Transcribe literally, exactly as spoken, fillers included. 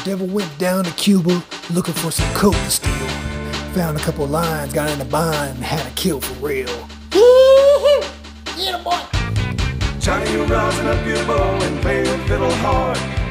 Devil went down to Cuba looking for some coke to steal. Found a couple lines, got in a bind, and had a kill for real. Yeah, boy. Johnny, you rousing up your bow and play the fiddle hard.